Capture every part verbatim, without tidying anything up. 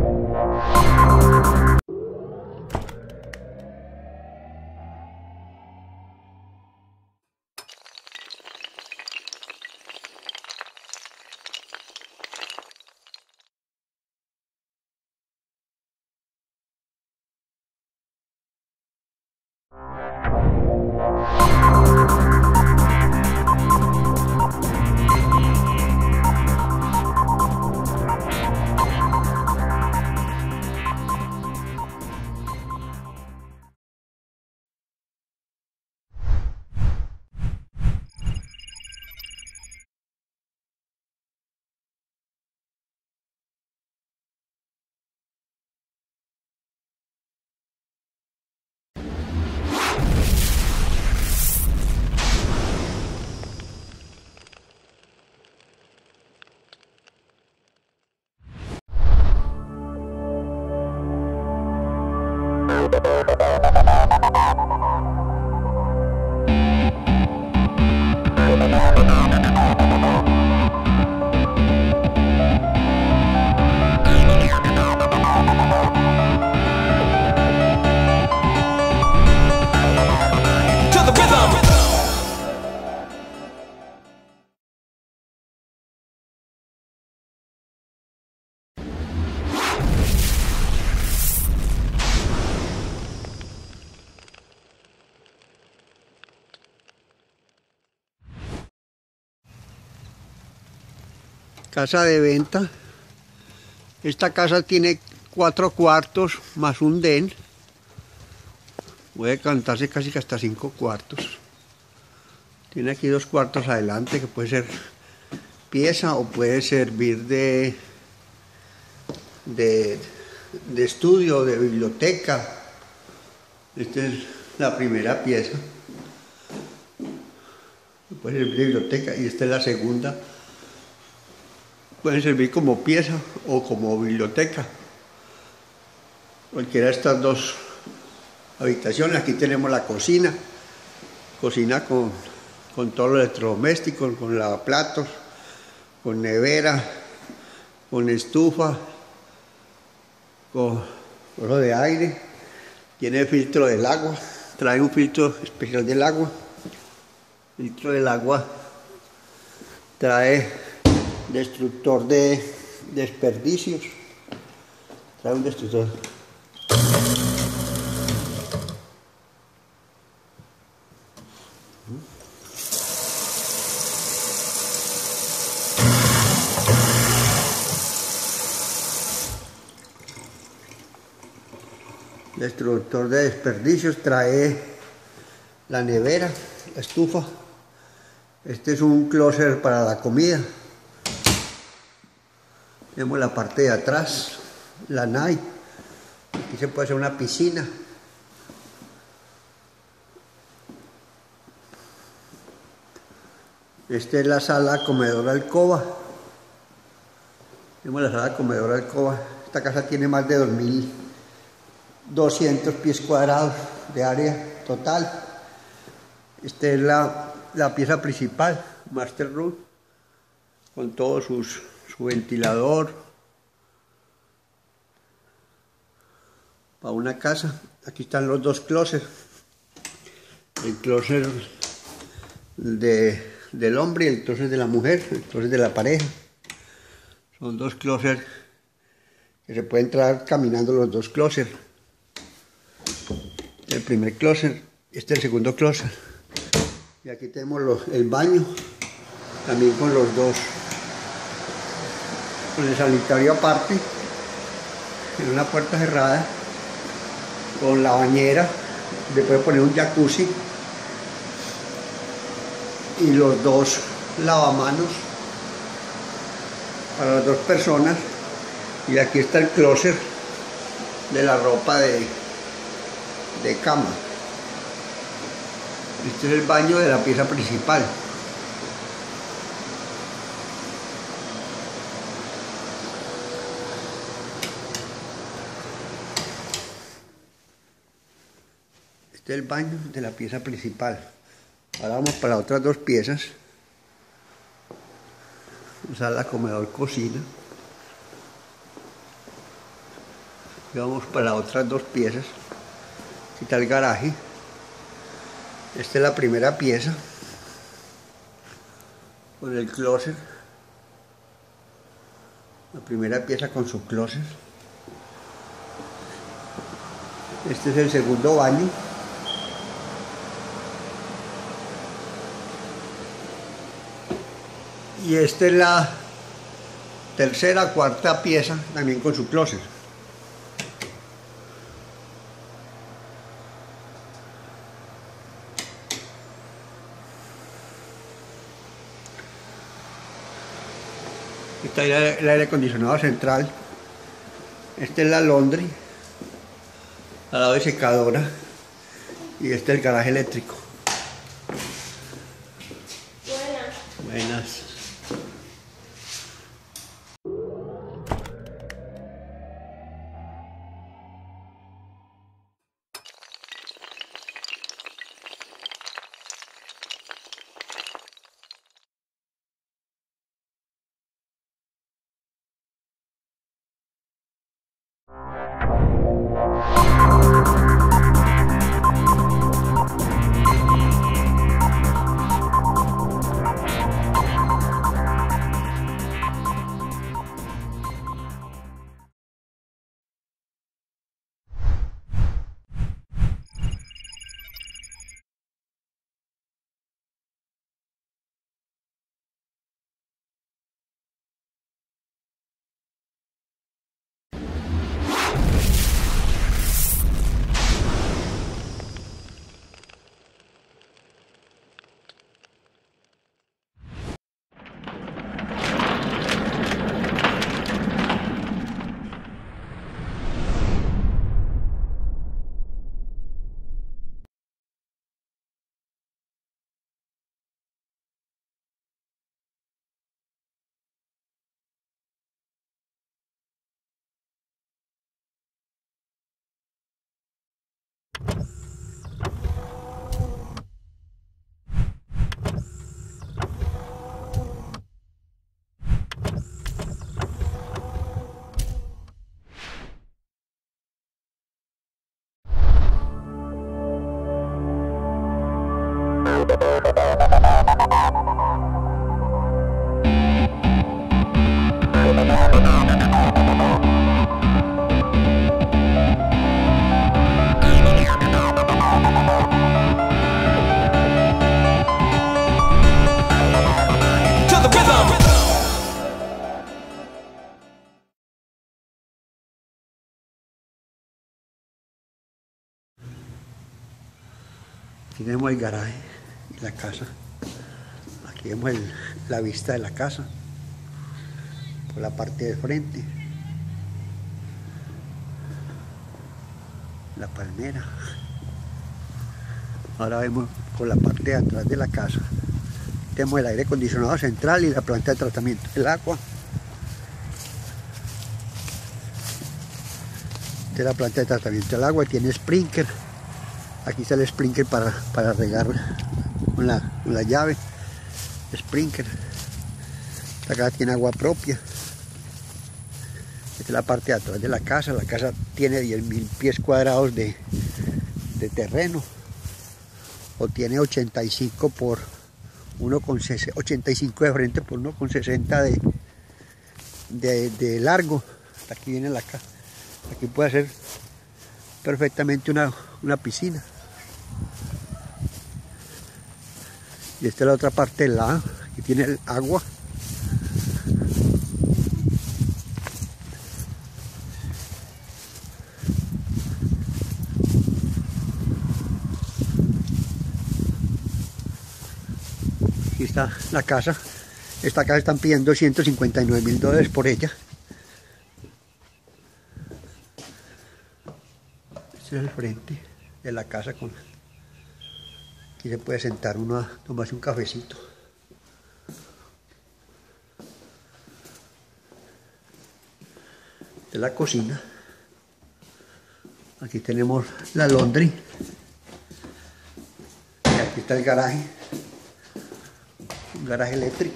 Casa de venta. Esta casa tiene cuatro cuartos más un den. Puede cantarse casi que hasta cinco cuartos. Tiene aquí dos cuartos adelante que puede ser pieza o puede servir de, de, de estudio, de biblioteca. Esta es la primera pieza. Puede servir de biblioteca y esta es la segunda. Pueden servir como pieza o como biblioteca. Cualquiera de estas dos habitaciones. Aquí tenemos la cocina. Cocina con, con todos los electrodomésticos, con lavaplatos, con nevera, con estufa, con forro de aire. Tiene filtro del agua. Trae un filtro especial del agua. Filtro del agua. Trae destructor de desperdicios. Trae un destructor. Destructor de desperdicios. Trae la nevera, la estufa. Este es un closet para la comida. Tenemos la parte de atrás, la N A I. Aquí se puede hacer una piscina. Esta es la sala comedora alcoba. Tenemos la sala comedora alcoba. Esta casa tiene más de dos mil doscientos pies cuadrados de área total. Esta es la, la pieza principal, Master Room, con todos sus su ventilador para una casa. Aquí están los dos closets, el closet de, del hombre y el closet de la mujer, el closet de la pareja. Son dos closets que se puede entrar caminando los dos closets. El primer closet, este es el segundo closet. Y aquí tenemos los, el baño, también con los dos, con el sanitario aparte, en una puerta cerrada, con la bañera, le puede poner un jacuzzi y los dos lavamanos para las dos personas. Y aquí está el closet de la ropa de, de cama. Este es el baño de la pieza principal. Este es el baño de la pieza principal. Ahora vamos para otras dos piezas. Sala, comedor, cocina. Y vamos para las otras dos piezas. Aquí está el garaje. Esta es la primera pieza con el closet. La primera pieza con su closet. Este es el segundo baño. Y esta es la tercera, cuarta pieza, también con su closet. Está el, el aire acondicionado central. Esta es la laundry, al lado de secadora. Y este es el garaje eléctrico. Buenas. Buenas. Aquí tenemos el garaje y la casa. Aquí vemos el, la vista de la casa por la parte de frente. La palmera. Ahora vemos por la parte de atrás de la casa. Tenemos el aire acondicionado central y la planta de tratamiento del agua. Esta es la planta de tratamiento del agua, tiene sprinkler. Aquí está el sprinkler para, para regar con la, con la llave. Sprinkler. Acá tiene agua propia. Esta es la parte de atrás de la casa. La casa tiene diez mil pies cuadrados de, de terreno. O tiene ochenta y cinco por uno con sesenta, ochenta y cinco de frente por uno con sesenta de, de, de largo. Hasta aquí viene la casa. Aquí puede hacer perfectamente una, una piscina. Y esta es la otra parte del lado. Aquí tiene el agua. Aquí está la casa. Esta casa están pidiendo ciento cincuenta y nueve mil dólares por ella. Este es el frente de la casa. Con aquí se puede sentar uno a tomarse un cafecito. Esta es la cocina. Aquí tenemos la laundry. Y aquí está el garaje. Un garaje eléctrico.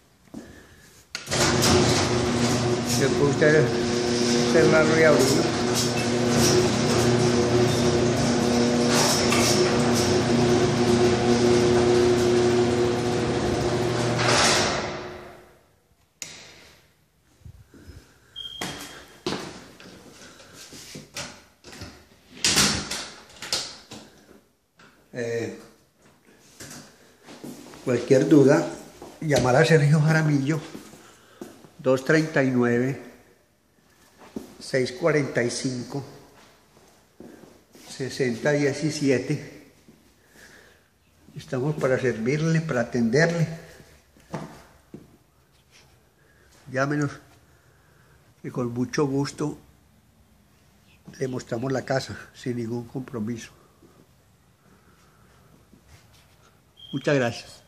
Después usted cerrarlo y abrirlo. Eh, cualquier duda, llamar a Sergio Jaramillo, dos treinta y nueve, seiscientos cuarenta y cinco, sesenta diecisiete. Estamos para servirle, para atenderle. Llámenos, que con mucho gusto le mostramos la casa, sin ningún compromiso. Muchas gracias.